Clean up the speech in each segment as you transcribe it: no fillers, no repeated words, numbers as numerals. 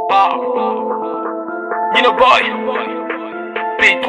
Nino Boy, P3.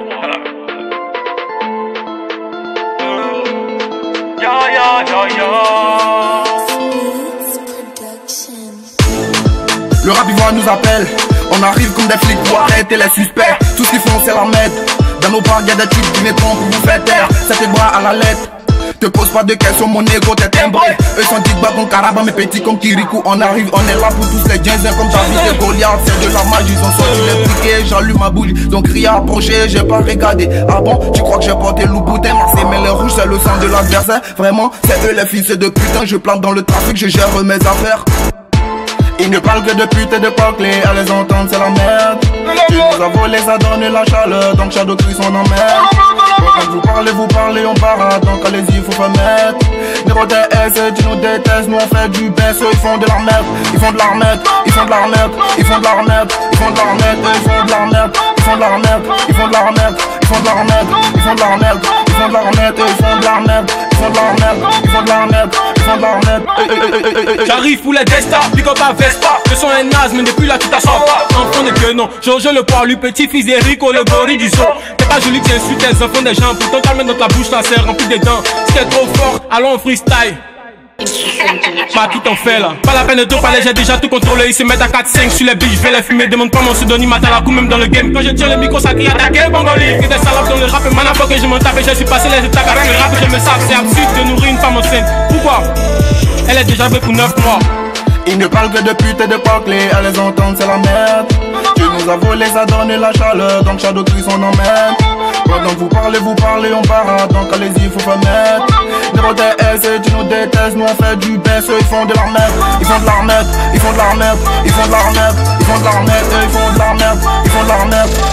Le rap ivoire nous appelle, on arrive comme des flics pour arrêter les suspects. Tout ce qu'ils font c'est la merde. Dans nos parcs y'a des types qui mettront pour vous faire taire. C'est tes bras à la lettre. Te pose pas de questions, mon ego t'es timbré. Eux sont dit bas comme Caraba, mes petits comme Kirikou. On arrive, on est là pour tous les gens comme David et Goliath. C'est de la magie, ils ont sorti les briquets. J'allume ma bougie, donc crié approché, j'ai pas regardé. Ah bon, tu crois que j'ai porté le boutin, Marseille, mais le rouge c'est le sang de l'adversaire. Vraiment, c'est eux les fils de putain. Je plante dans le trafic, je gère mes affaires. Ils ne parlent que de pute et de paclés, à les entendre c'est la merde. Tu nous as volé, ça donne la chaleur, donc Shadow Cris on en merde. Quand vous parlez, on parade, donc allez-y, faut pas mettre. Numéro TS, tu nous détestes, nous on fait du baisse, ils font de la merde, ils font de la merde, ils font de la merde, ils font de la merde, ils font de la merde, ils font de la merde, ils font de la merde, ils font de la merde, ils font de la merde, ils font de la merde, ils font de la merde, ils font de la merde, ils font de la merde, ils font de la merde, ils font de la merde. J'arrive pour les Desta, pick up à Vespa. Le son est naze, mais depuis là tu t'assois pas. Enfant de que non, Georges le poilu, petit-fils d'Erico, le gorille du son. T'es pas joli, tu insultes les enfants des gens. Pourtant t'as dans ta bouche, là c'est rempli de dents. Si t'es trop fort, allons en freestyle. Pas tout en fait là. Pas la peine de tout parler, j'ai déjà tout contrôlé. Ils se mettent à 4-5 sur les billes, je vais les fumer. Demande pas mon pseudonyme, à la coup même dans le game. Quand je tiens le micro, ça crie attaquer Bongoli. Que des salopes dans le rap, et maintenant que je m'en tape. Et je suis passé les étapes avec le rap, je me sape. C'est absurde de nourrir une femme enceinte. Pourquoi? Elle est déjà vraie pour 9 mois. Ils ne parlent que de pute et de paclés, à les entendre c'est la merde. Tu nous as volé, ça donne la chaleur, donc Shadow Cris on en merde. Pendant que vous parlez, on parade, donc allez-y, faut pas mettre. Numéro TS, tu nous détestes, nous on fait du baisse, ils font de la merde, ils font de la merde, ils font de la merde, ils font de la merde, ils font de la merde, ils font de la merde, ils font de la merde,